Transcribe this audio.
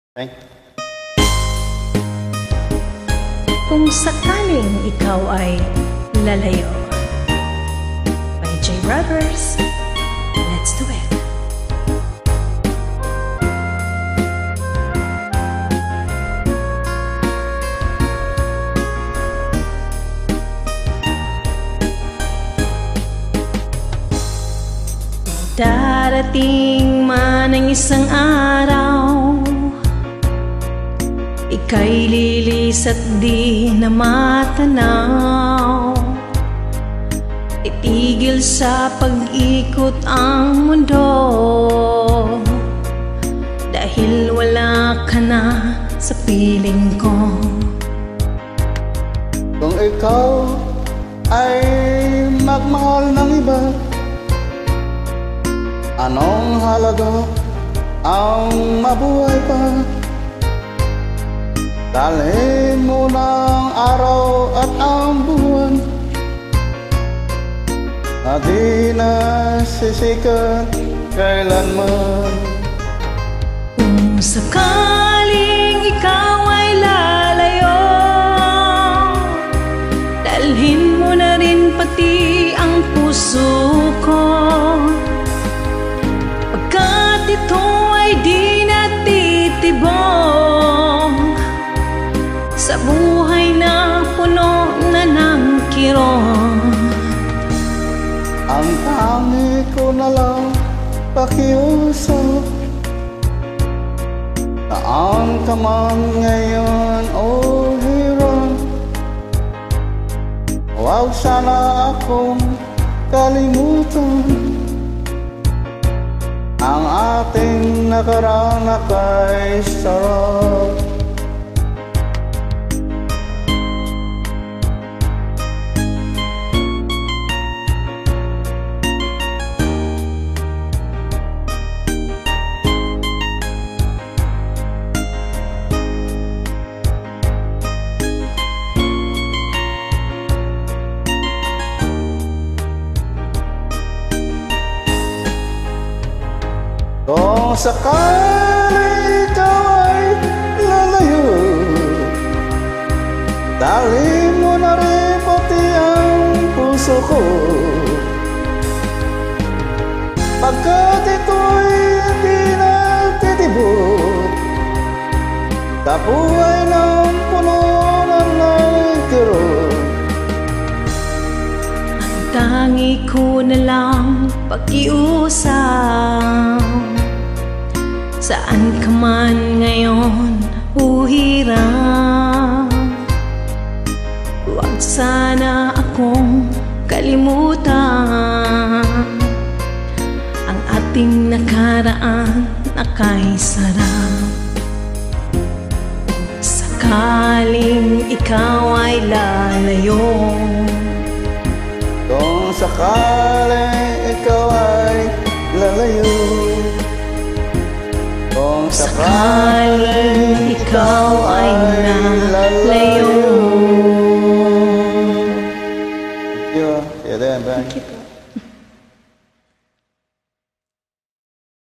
Okay? Kung sakaling ikaw ay lalayo. By J Brothers, let's do it. Darating man ang isang araw, ika'y lilis at di na matanaw. Itigil sa pag-ikot ang mundo, dahil wala ka na sa piling ko. Kung ikaw ay magmahal ng iba, anong halaga ang mabuhay pa? Dalhin mo ng araw at ang buwan, na di nasisikat kailanman. Kung sakaling ikaw ay lalayo, dalhin mo na rin pati ang puso ko, pagkat ito ay di natitibong sa buhay na puno na ng kirot. Ang tangi ko na lang pakiusap, saan ka man ngayon o hirap, huwag sana akong kalimutan. Ang ating nakaraan ay sarap. Kung sakali ikaw ay lalayo, dalhin mo na rin pati ang puso ko, pagkat ito'y hindi nagtitibok sa buhay ng puno ng kirot. Ang tangi ko na lang pakiusap, saan ka man ngayon uhirap, huwag sana akong kalimutan. Ang ating nakaraan na kay sarap. Kung sakaling ikaw ay lalayo, kung sakaling ikaw ay lalayo, kung sakaling ikaw